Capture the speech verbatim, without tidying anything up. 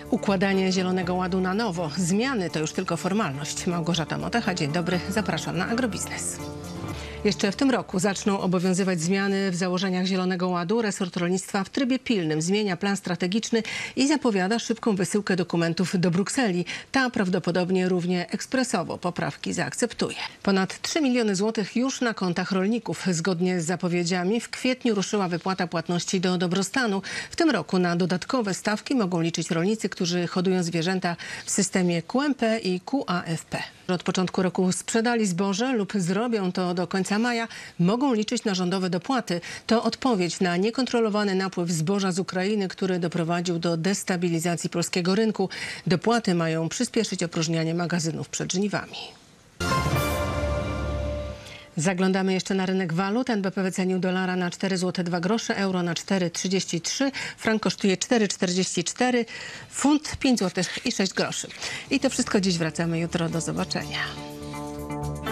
Układanie Zielonego Ładu na nowo. Zmiany to już tylko formalność. Małgorzata Motecha, dzień dobry. Zapraszam na Agrobiznes. Jeszcze w tym roku zaczną obowiązywać zmiany w założeniach Zielonego Ładu. Resort rolnictwa w trybie pilnym zmienia plan strategiczny i zapowiada szybką wysyłkę dokumentów do Brukseli. Ta prawdopodobnie równie ekspresowo poprawki zaakceptuje. Ponad trzy miliony złotych już na kontach rolników. Zgodnie z zapowiedziami w kwietniu ruszyła wypłata płatności do dobrostanu. W tym roku na dodatkowe stawki mogą liczyć rolnicy, którzy hodują zwierzęta w systemie Q M P i Q A F P. Od początku roku sprzedali zboże lub zrobią to do końca maja, mogą liczyć na rządowe dopłaty. To odpowiedź na niekontrolowany napływ zboża z Ukrainy, który doprowadził do destabilizacji polskiego rynku. Dopłaty mają przyspieszyć opróżnianie magazynów przed żniwami. Zaglądamy jeszcze na rynek walut. N B P wycenił dolara na cztery złote dwa grosze, euro na cztery trzydzieści trzy, frank kosztuje cztery czterdzieści cztery, funt pięć złotych i sześć groszy. I to wszystko dziś, wracamy jutro. Do zobaczenia.